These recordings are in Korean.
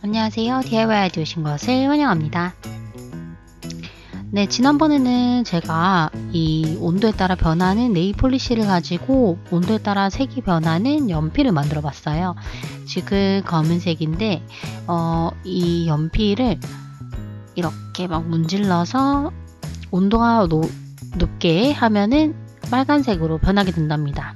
안녕하세요. DIY 아이디 오신 것을 환영합니다. 네, 지난번에는 제가 이 온도에 따라 변하는 네일 폴리시를 가지고 온도에 따라 색이 변하는 연필을 만들어 봤어요. 지금 검은색인데 이 연필을 이렇게 막 문질러서 온도가 높게 하면은 빨간색으로 변하게 된답니다.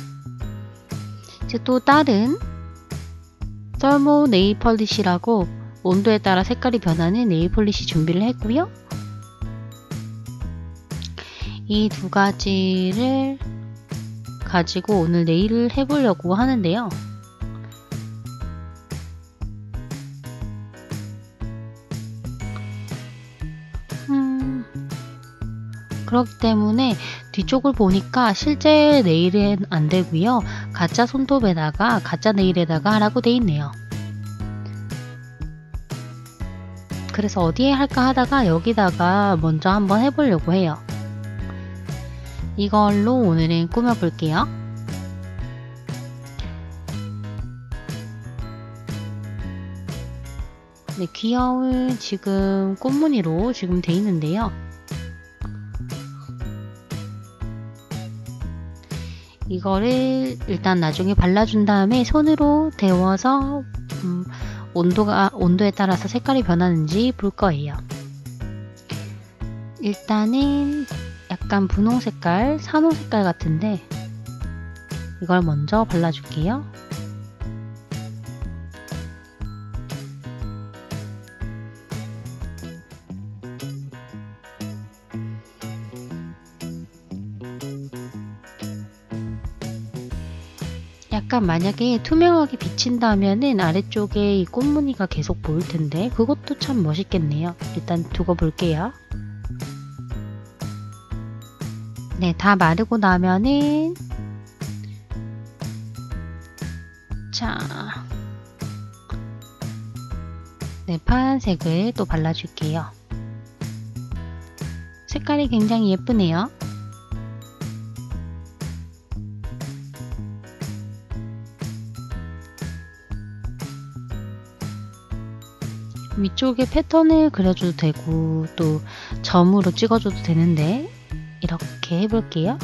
이제 또 다른 썰모 네일 폴리시라고 온도에 따라 색깔이 변하는 네일 폴리시 준비를 했고요. 이 두 가지를 가지고 오늘 네일을 해보려고 하는데요. 그렇기 때문에 뒤쪽을 보니까 실제 네일은 안 되고요. 가짜 손톱에다가 가짜 네일에다가 하라고 돼 있네요. 그래서 어디에 할까 하다가 여기다가 먼저 한번 해보려고 해요. 이걸로 오늘은 꾸며볼게요. 네, 귀여운 지금 꽃무늬로 지금 돼 있는데요. 이거를 일단 나중에 발라준 다음에 손으로 데워서 온도에 따라서 색깔이 변하는지 볼 거예요. 일단은 약간 분홍 색깔, 산호 색깔 같은데 이걸 먼저 발라줄게요. 약간 만약에 투명하게 비친다면은 아래쪽에 이 꽃무늬가 계속 보일 텐데 그것도 참 멋있겠네요. 일단 두고 볼게요. 네, 다 마르고 나면은 자, 네, 파란색을 또 발라줄게요. 색깔이 굉장히 예쁘네요. 위쪽에 패턴을 그려줘도 되고 또 점으로 찍어줘도 되는데 이렇게 해볼게요.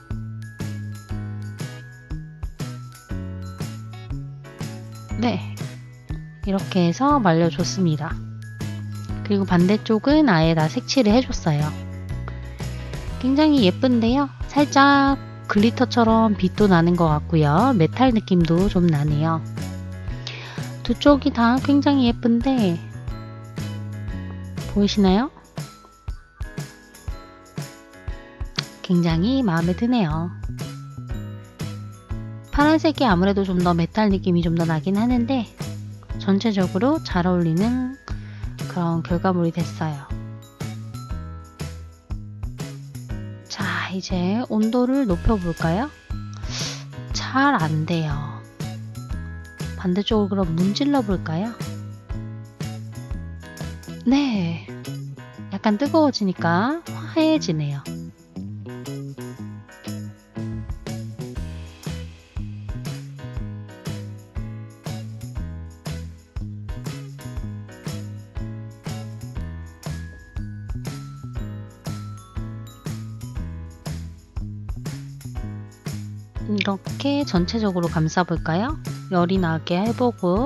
네, 이렇게 해서 말려줬습니다. 그리고 반대쪽은 아예 다 색칠을 해줬어요. 굉장히 예쁜데요. 살짝 글리터처럼 빛도 나는 것 같고요. 메탈 느낌도 좀 나네요. 두 쪽이 다 굉장히 예쁜데 보이시나요? 굉장히 마음에 드네요. 파란색이 아무래도 좀 더 메탈 느낌이 좀 더 나긴 하는데 전체적으로 잘 어울리는 그런 결과물이 됐어요. 자, 이제 온도를 높여볼까요? 잘 안 돼요. 반대쪽으로 그럼 문질러 볼까요? 네, 약간 뜨거워지니까 화해지네요. 이렇게 전체적으로 감싸 볼까요? 열이 나게 해보고.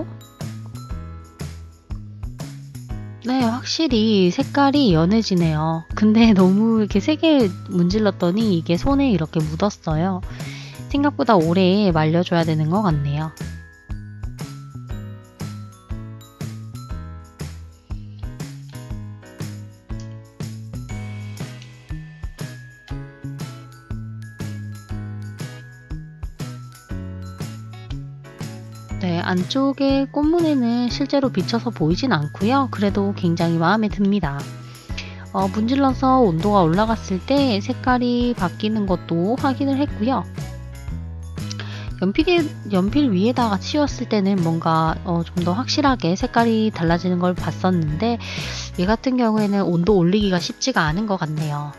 네, 확실히 색깔이 연해지네요. 근데 너무 이렇게 세게 문질렀더니 이게 손에 이렇게 묻었어요. 생각보다 오래 말려줘야 되는 것 같네요. 네, 안쪽에 꽃무늬는 실제로 비쳐서 보이진 않고요. 그래도 굉장히 마음에 듭니다. 문질러서 온도가 올라갔을 때 색깔이 바뀌는 것도 확인을 했고요. 연필 위에다가 치웠을 때는 뭔가 좀 더 확실하게 색깔이 달라지는 걸 봤었는데 얘 같은 경우에는 온도 올리기가 쉽지가 않은 것 같네요.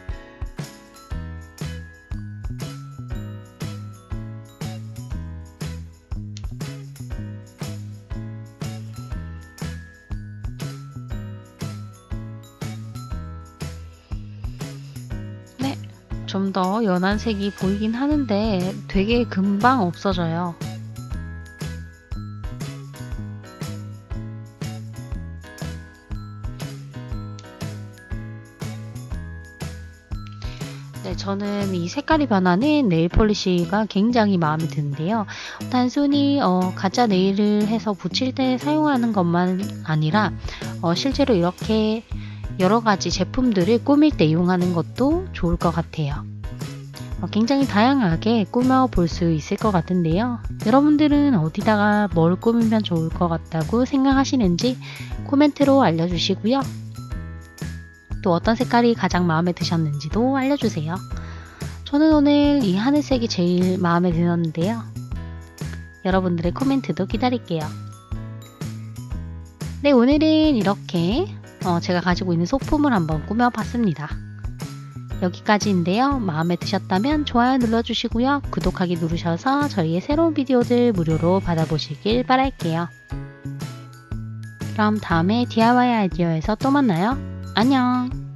좀 더 연한 색이 보이긴 하는데 되게 금방 없어져요. 네, 저는 이 색깔이 변하는 네일 폴리시가 굉장히 마음에 드는데요. 단순히 가짜 네일을 해서 붙일 때 사용하는 것만 아니라 실제로 이렇게 여러 가지 제품들을 꾸밀 때 이용하는 것도 좋을 것 같아요. 굉장히 다양하게 꾸며 볼 수 있을 것 같은데요. 여러분들은 어디다가 뭘 꾸미면 좋을 것 같다고 생각하시는지 코멘트로 알려주시고요. 또 어떤 색깔이 가장 마음에 드셨는지도 알려주세요. 저는 오늘 이 하늘색이 제일 마음에 들었는데요. 여러분들의 코멘트도 기다릴게요. 네, 오늘은 이렇게 제가 가지고 있는 소품을 한번 꾸며봤습니다. 여기까지인데요. 마음에 드셨다면 좋아요 눌러주시고요. 구독하기 누르셔서 저희의 새로운 비디오들 무료로 받아보시길 바랄게요. 그럼 다음에 DIY 아이디어에서 또 만나요. 안녕!